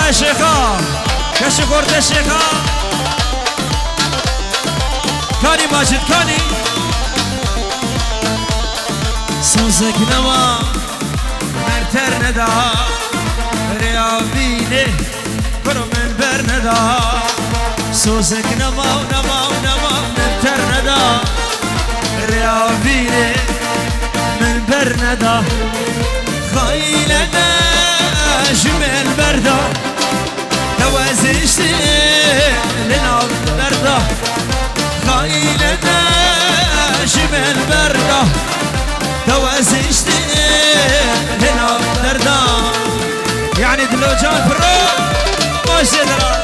های شیخا کشی خورده شیخا کانی ماجد کانی سوزک نما مرتر ندا ریاوینه کرو من بر ندا سوزک نما مرتر ندا ریاوینه من بر ندا خیلنا جمل بردا توازشتي لنعم بردا خيلنا جمل بردا توازشتي لنعم بردا يعني دلوجان برو ماشي درا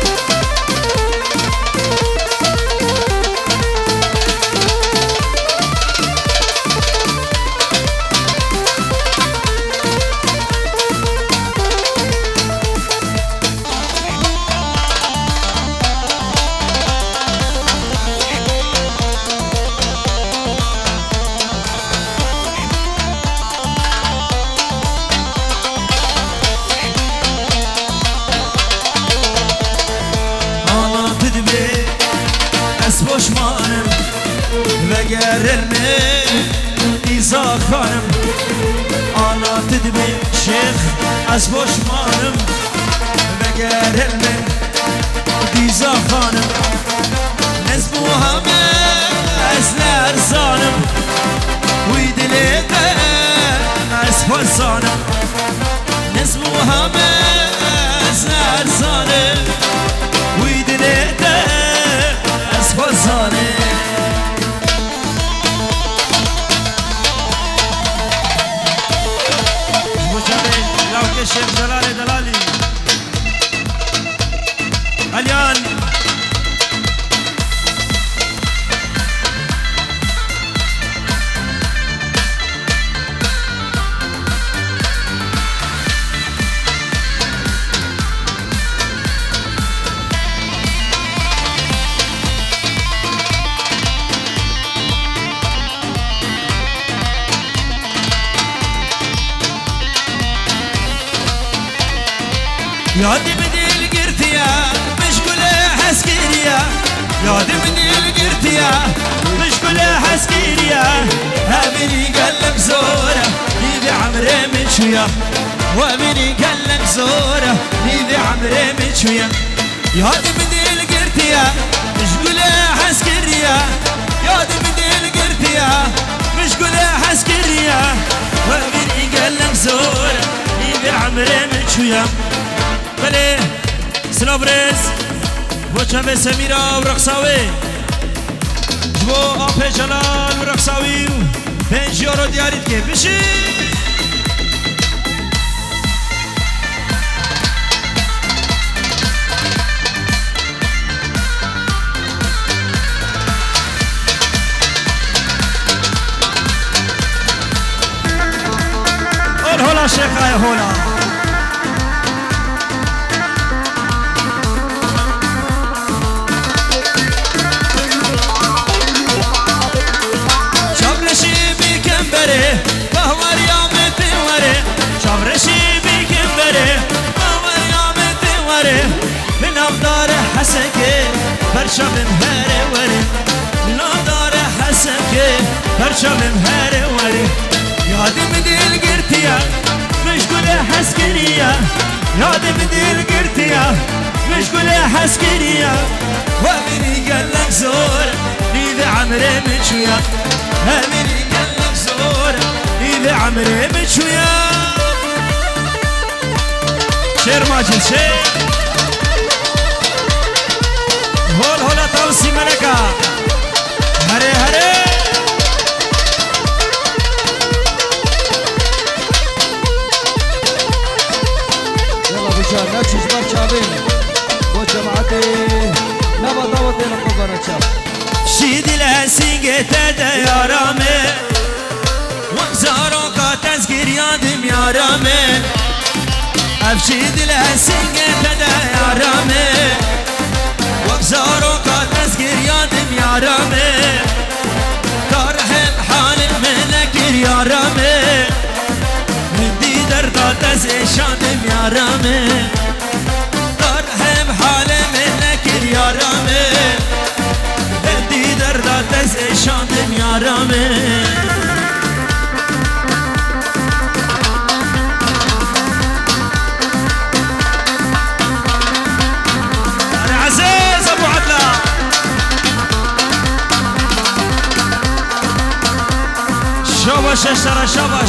پشمانم وگرلمه ایزا خانم آنا تدبی شیخ از پشمانم وگرلمه ایزا خانم نزبو همه از لرزانم وی دلیده از حسانم نزبو همه از لرزانم وی دلیده بزانه مجابه لوک شیخ جلال دلالی الیان یادی بدیل گرتیا مشغوله حسکریا یادی بدیل گرتیا مشغوله حسکریا هابني قلب زوره نيدي عمري من شويه وابني قلب زوره نيدي عمري من شويه یادی بدیل گرتیا مشغوله حسکریا یادی بدیل گرتیا مشغوله حسکریا وابني قلب زوره نيدي عمري من شويه بله سلابرز بوچه سمیرا و رقصاوی جبو آب جلال و رقصاوی پنجی رو دیارید که بشی اول هولا شیخای هولا بهوار یامت وره شابرشی بیکن بره بهوار یامت وره من افدار حسن که برشابم هره وره من افدار حسن که برشابم هره وره یادم دل گرتیا مشغول حسکریا یادم دل گرتیا مشغول حسکریا و منی قلق زور نید عمره من شویا همینی قلق زور نید عمره من شویا شیر ماجد شیر هول هولا توسی ملکا هره هره نفس جبر شابين وجماعتي نبى ضوطي نقدر نشاف شيد الهسيقة تدا يا رامي وانزارو تذكر يادم يا رامي افشيد الهسيقة تدا يا رامي وانزارو تذكر يادم يا رامي ترحم حالك منك يا رامي درداد از اشادم یارمه شابش اشترى شابش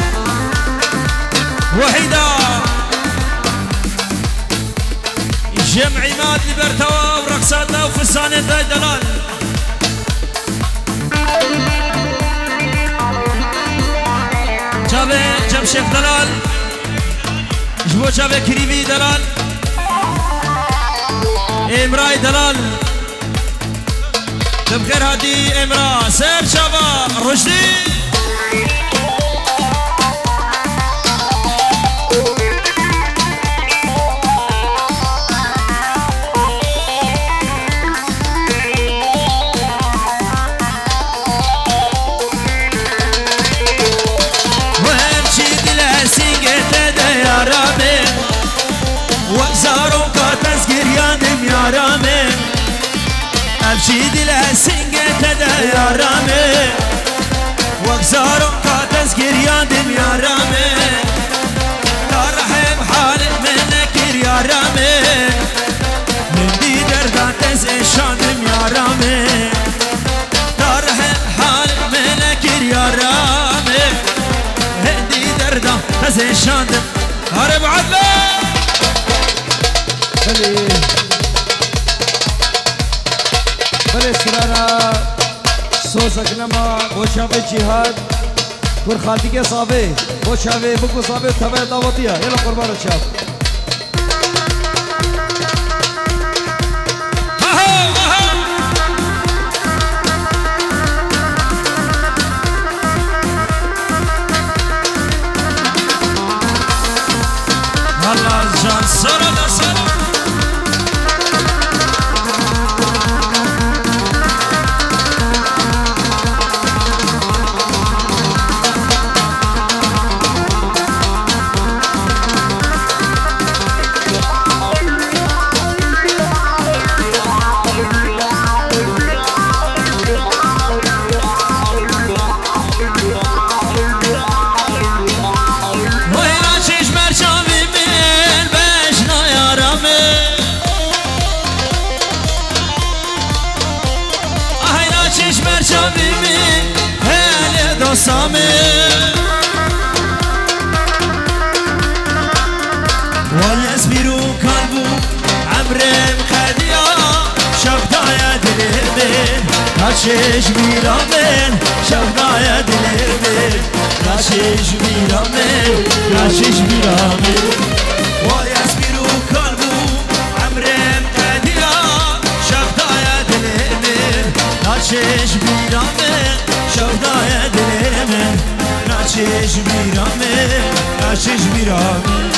وحيدة جمع عماد لبرتوا ورقصاتنا وفسانة دلال جابه جمشيخ دلال جبو جابه كريمي دلال امراي دلال بخير هادي امرا سير شابا رشدي أبشي دل سنگت دا يا رامي وكزارو كاتزكر يا دم يا رامي ترحب حال منكر يا رامي من دي دردا تزشاندم يا رامي ترحب حال منكر يا رامي من دي دردا تزشاندم هرب عدلا بله سرانا سوزک نما بوشاوه جهاد kur خالتی کے صاحبے بوشاوه بکو صاحبے تبع دعوتیا یلا قربان شاف Allah can sana da sana ويسبرو قلبو عمرم خديا شفدايا دلبين ناشش بيرامن شفدايا دلبين ناشش بيرامن ناشش بيرامن ويسبرو قلبو عمرم خديا شفدايا دلبين ناشش بيرامن شفدايا دلبين ناشش بيرامن ناشش بيرامن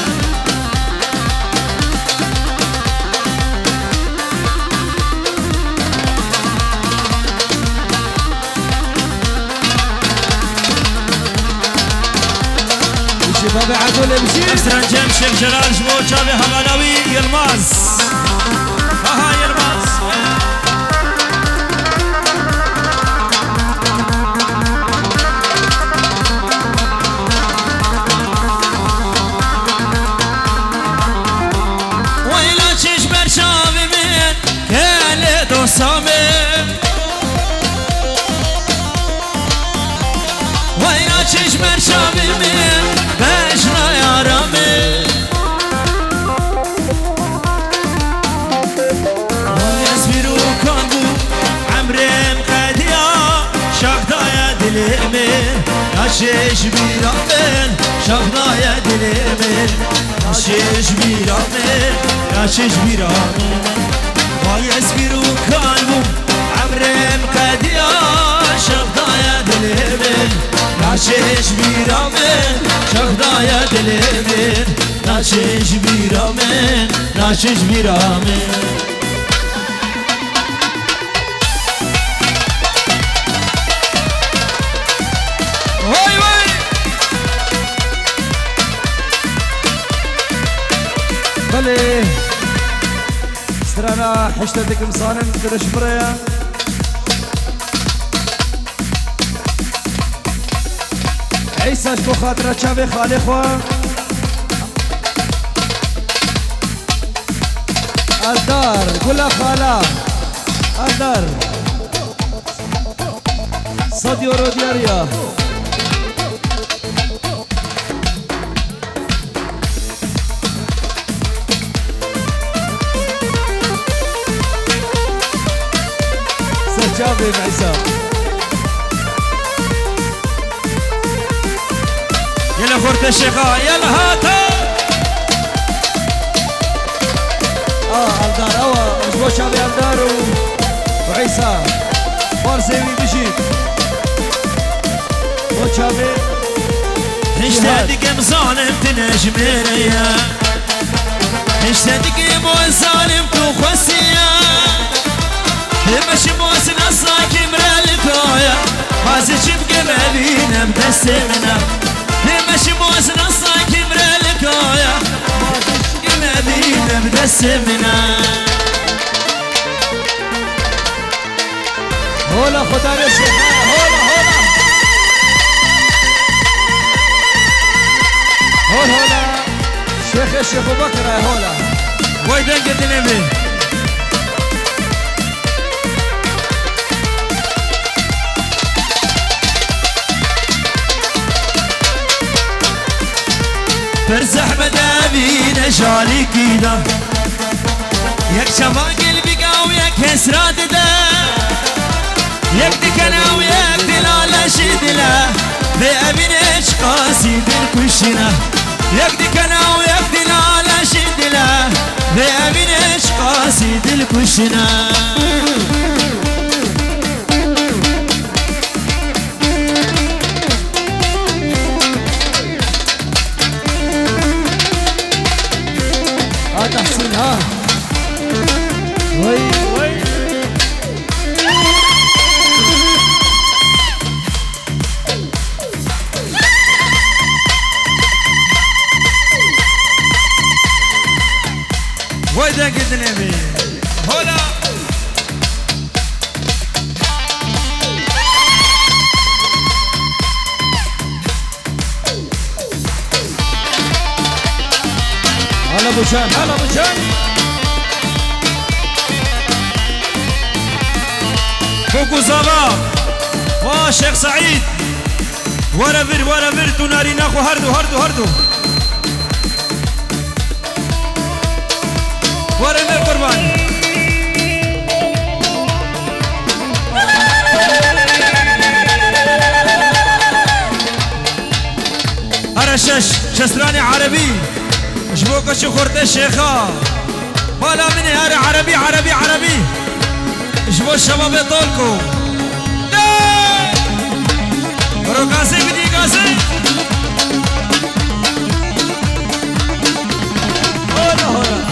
شباب عدول امشي اسران جمشيخ جلال جمو جابي هغاناوي يلماز اها يلماز ويلا تشيش برشامي من كالي دوسامي ويلا تشيش برشامي من بشنا يا رامي ويسبرو كانبو عمرم قديا شاكدايا دلمن ناشش بيرامن شاكدايا دلمن ناشش بيرامن ناشش بيرامن ويسبرو كانبو عمرم قديا شاكدايا دلمن ناشش بيرامن شاكدايا دلمن ناشش بيرامن ناشش بيرامن وي وي بله سرانا حشتتك مصانن درش بريا عيساش بو خاطرة شابي خالي خواه الدار كلها خالة الدار صديو رودياريا شافي بعيسى يلا خورت الشيخة يلا هاتا ألدار أوا أسبوع شافي ألدار وعيسى فارسيوي بشيت وشافي اشتادك مظالم تنجميريا اشتادك مظالم تخسيا ماشي موسن أصلاك مرالكويا هازي بقبابينا بدسمنا ماشي موسن أصلاك مرالكويا هازي بقبابينا بدسمنا هولا خدا رسي هولا شيخ أبو بكر هولا ويدن قدنا به فرزح مدابين جالي كيدا يك شفا قلبي قاويك هسرات دا يك دكنا ويك دلالة شدلا بأبين اشقاسي بالكشنا يك دكنا ويك دلالة شدلا بأبين اشقاسي بالكشنا تحسين ها وي ويدا قدنا بي هولا هلا ابو شام هلا ابو شام فوقو زابا وشيخ سعيد ورا فير تناري ناخو هردو ورا فير قربان هرشش شسراني عربي شبوك شو خورت الشيخة بالا مني هاري عربي شبو الشباب يطولكو رو قاسي بدي قاسي هولا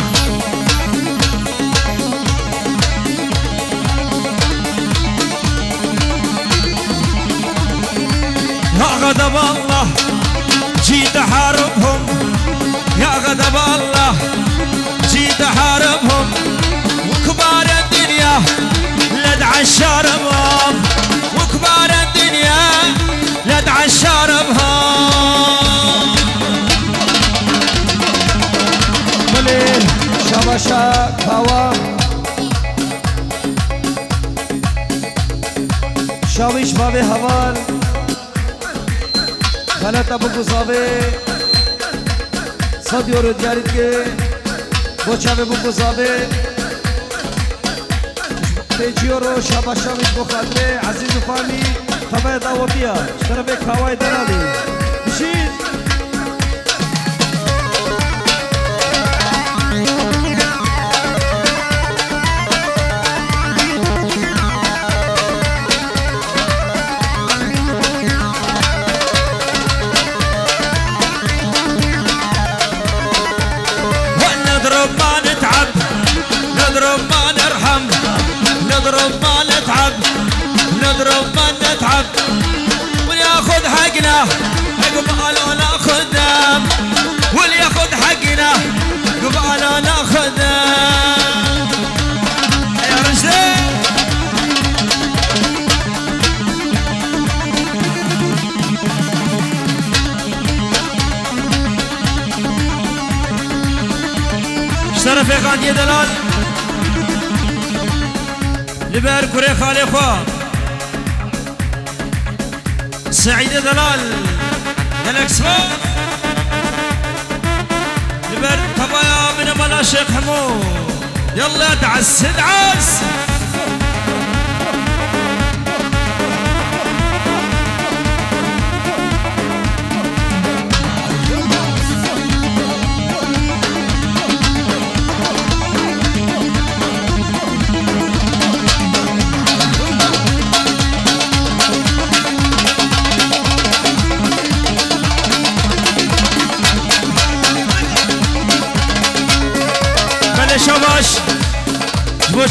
يا غضب الله جيت احاربهم يا غضب الله جيت احاربهم وكبار الدنيا لدع الشاربهم وكبار الدنيا لدع الشاربهم مليل شبشا كوا شاويش بابي هوال خلط ابو قصابي صديو رجالت के बोचावे बुको जावे तेजियो रो शाबाशाविश बखातरे अजीज फामी तबे दावतिया तरबे खावाई दराली बशीर نضرب ما نتعب وناخذ حقنا قبل ناخذ واللي ياخذ حقنا قبل ناخذ يا رجال اشترف يا غادي دلال لبار كوري خالي خوا سعيد دلال الاكسبو لبار طبايا من ملا شيخ حمود يلا ادعس ادعس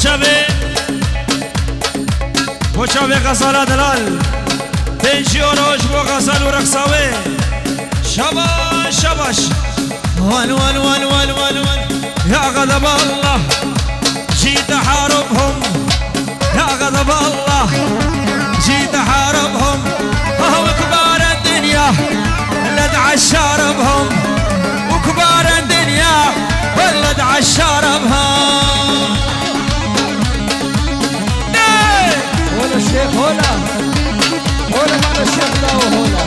بوشاوي غزالة دلال 5 يوروش بو غزال ورقصاوي شباش شباش وان وان وان وان وان وان يا غضب الله جيت احاربهم يا غضب الله جيت احاربهم وهو كبار الدنيا ولد عشاربهم وكبار الدنيا ولد عشاربهم هولا الشيخ هولا هولا معنا الشيخ لا وهولا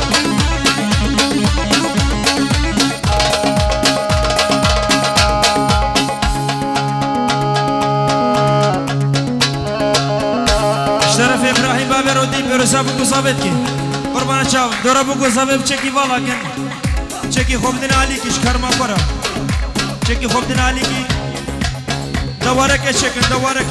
اشترف ابراهيم بابر ودي بيروسا بوكو صابتكي قربان شاف دورا بوكو صابت چكي والا كن چكي خوبدن علي كش كرما برا چكي خوبدن علي كي دوارك شكن دوارك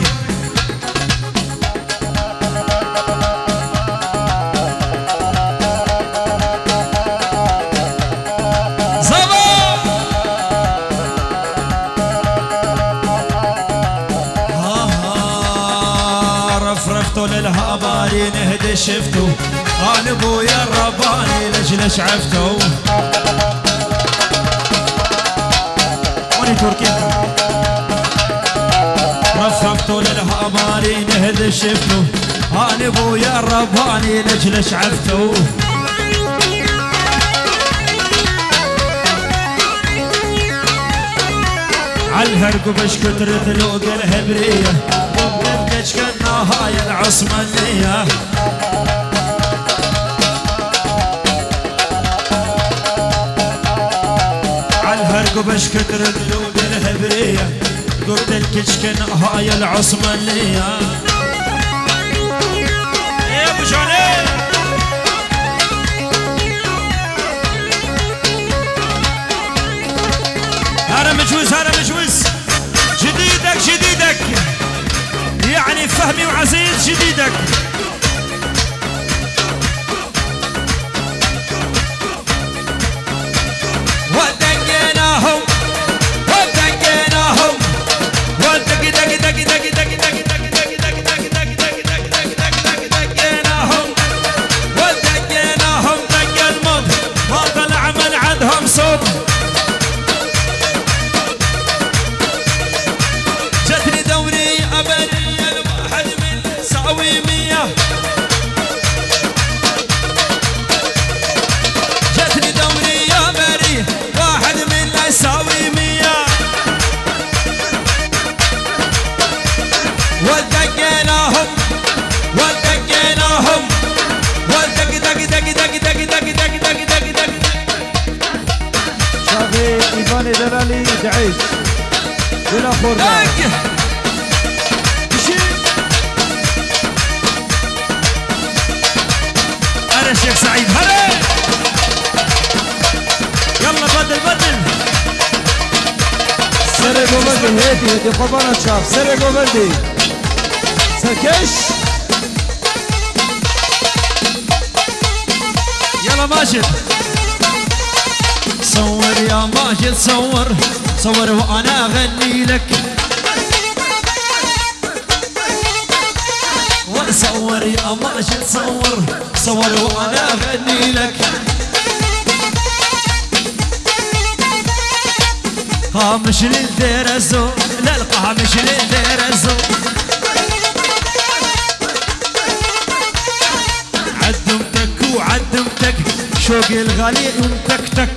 للهاباري نهدي شفتو انا ابويا الرباني ليش عفتو واني تركيا رفرفتو للهاباري نهدي شفتو انا ابويا الرباني ليش عفتو عالهرق بش كترة لوق الهبرية نبكش كنا هاي العصمانية عالهرق بش كترة لوق الهبرية قلت الكشكن هاي العصمانية يا ابو جاني هذا مجوز هذا مجوز جديدك جديدك يعني فهمي وعزيز جديدك ودقيناهم ودقيناهم ودق دق دق دق دق دق دق دق دق دق دق دق دقيناهم ودقيناهم دق الموت ما طلع من عندهم صوت جتني دوري أبدي الواحد من ساوي 100 جتني دوري يا بري واحد من يساوي 100 ودقيناهم ودقيناهم ودق دق دق دق دق دق دق دق دق دق شافي ايفاني دلالي دعيش ولا خورنا أنا الشيخ سعيد هلا يلا بدل بدل سرقوا بلدي هيدي قربانة شاف سرقوا بلدي سركش يلا ماجد صور يا ماجد صور صور وانا اغني لك صور يا ماجد صور صور وانا اغني لك قامش للدير الزو لا القامش للدير الزو عدمتك وعدمتك شوق الغالي ومتكتك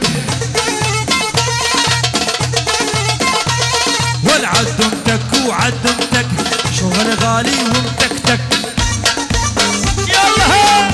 والعدمتك وعدمتك شغل غالي ومتكتك يلا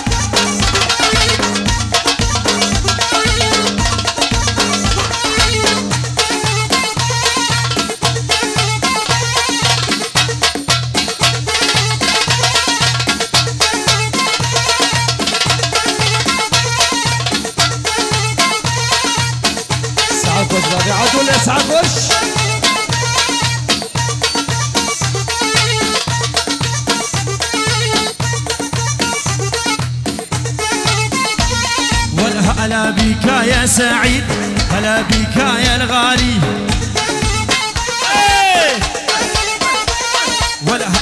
سعد وش بابي عدول يا سعد وش هلا بك يا سعيد هلا بك يا الغالي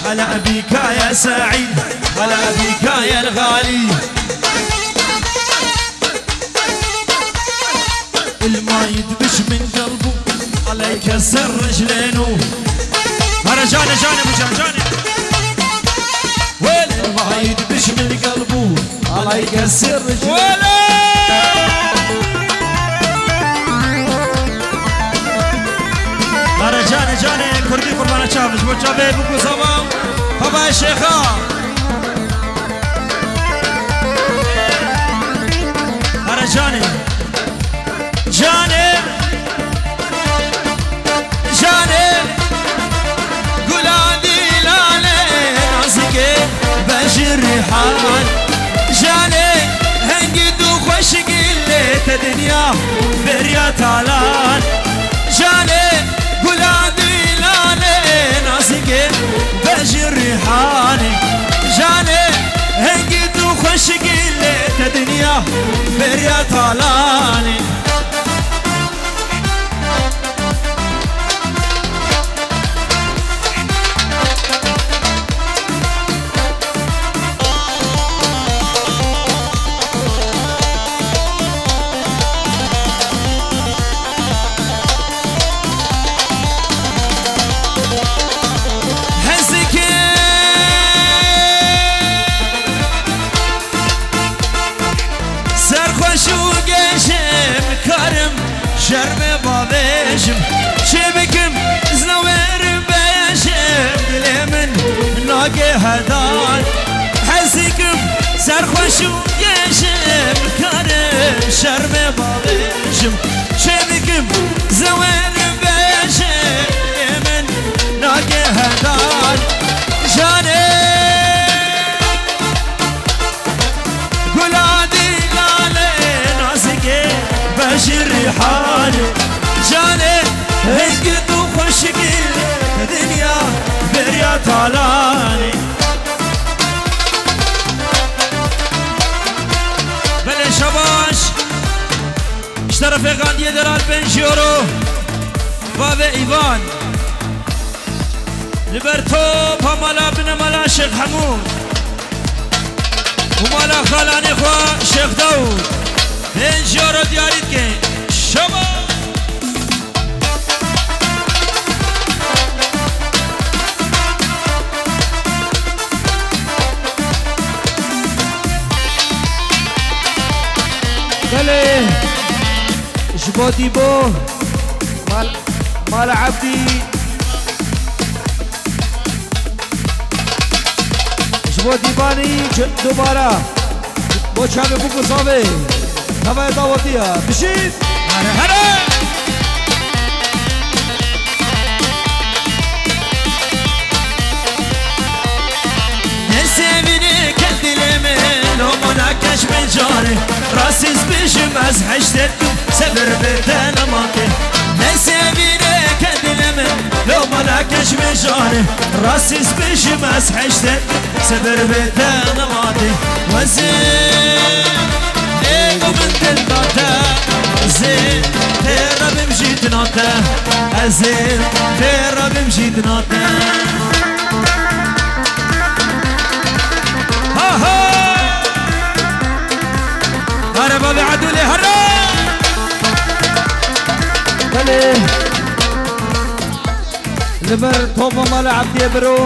على أبيك يا سعيد على أبيك يا الغالي الما يدبش من قلبه على يكسر رجلينه هرجاني جاني مجاني وين الما يدبش من قلبه على يكسر رجلينه هرجاني جاني كردي قربانة شافش بوشافي بوكو صبا هبا الشيخة هرجاني جاني جاني قولادي لالي ناسكي بشر ريحان جاني هنقدو خوشق اللي تدنيا بريا تالان جاني قولادي لالي ناسكي بشر ريحاني جاني هنقدو خوشق اللي تدنيا بريا تالاني شرم بابيشم شبكم زنوير بيشم دلي من ناقي هدان حسكم سرخوش وقيشم كارم شرم بابيشم شبكم زنوير بيشم من ناقي هدان جاني قولادي لالي ناسكي بشر ريحاني جاني هنقد وخشق الدنيا بريا طالاني بله شباش اشترف غاندية درال 5 يورو بابا ايوان لبرتو بمالا بن مالا شيخ حمود ومالا خالاني خوا شيخ داود 5 يورو دياريت كي شباب بله شبو ديبو مال عبدي شبو ديباني دوباره بو شابه بوكو صابه هوا دعوتيها بشيت هلا نسيبني كدلي من ومناكش من جاري راسيس بشم ازحشتكم سبر بيتنا ماكي نسيبني كدلي من ومناكش من جاري راسيس بشم ازحشتكم سبر بيتنا ماكي وزين من دلناتا زين تيرا بمشي تناتا زين تيرا بمشي تناتا ها ها هرا بابي عدولي هرا بله لبر توبا مالا عبدي برو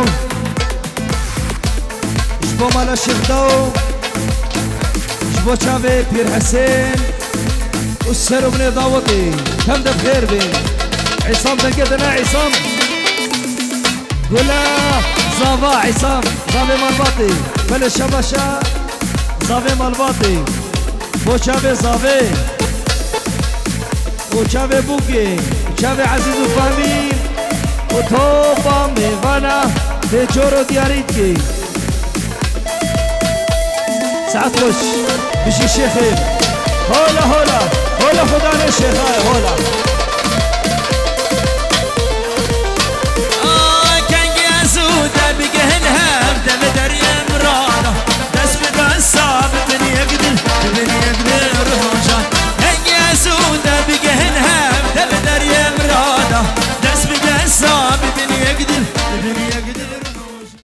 شبو مالا شيخ داو شبو شابه بير حسين والسر بن داوطي كم ده بخير بين عصام دقدنا عصام قولا زافا عصام زافي مالباطي بلا شباشا زافي مالباطي بو شابه زافي وشابه بوكي شابه عزيز وفامين وتوبا ميفانا بيجورو دياريتكي ساعات وش بشي شيخي هولا هولا هولا خدانا الشيخ هولا